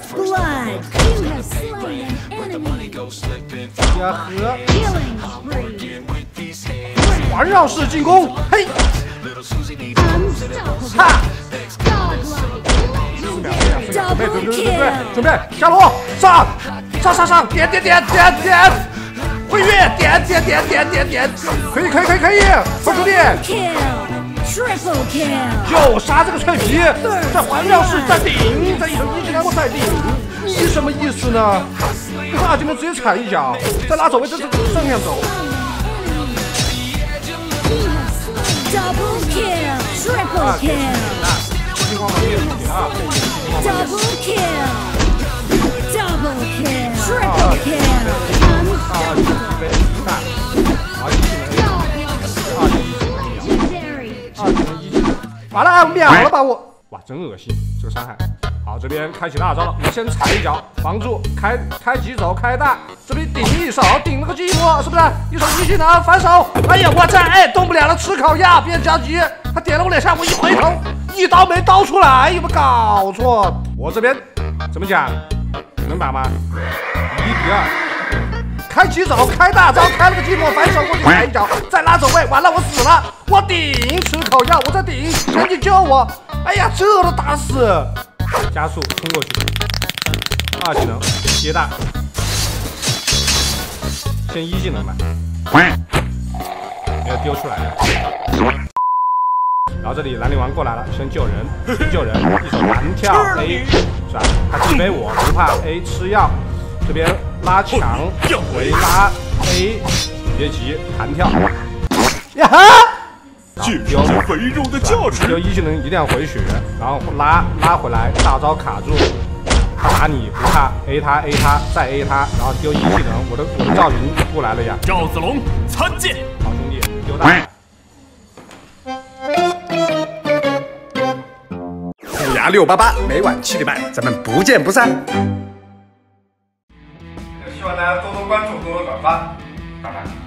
blood. You have slain an enemy. 呀呵， Killing spree. 环绕式进攻，嘿， Unstoppable. 哈， Godlike. 准备，下路上，点，回跃，点，可以，快出点， Kill. Triple kill. 就杀这个脆皮，在环绕式再顶，在一手一技能我再顶，你什么意思呢？二技能直接踩一脚，再拉走位，这正向走。 Double kill. Triple kill. 情况没有啊。 Double kill. Double kill. Triple kill. Legendary. 完了，秒了把我！哇，真恶心，这个伤害。好，这边开启大招了，我先踩一脚，防住，开急走，开大，这边顶一手，顶了个寂寞，是不是？一手一技能反手，哎呀，我这哎动不了了，吃烤鸭，别着急，他点了我两下，我一回头，一刀没刀出来，有没有搞错？我这边怎么讲？能打吗？1敌2。 开急走，开大招，开了个寂寞反手，我给踩一脚，再拉走位，完了我死了，我顶，吃口药，我在顶，赶紧救我！哎呀，这都打死！加速冲过去，二技能接大，先一技能吧，没有丢出来了。然后这里兰陵王过来了，先救人，一手弹跳 A， 是吧？他击飞我，不怕 A 吃药。 这边拉墙，回拉 A， 别急，弹跳。呀哈！ 简直是肥肉的价值。 丢一技能一定要回血，然后拉回来，大招卡住，他打你不怕 A 他再 A 他，然后丢一技能，我的赵云过来了呀！ 赵子龙参见。 好兄弟，丢大。 虎牙688，每晚7点半，咱们不见不散。 希望大家多多关注，多多转发，拜拜。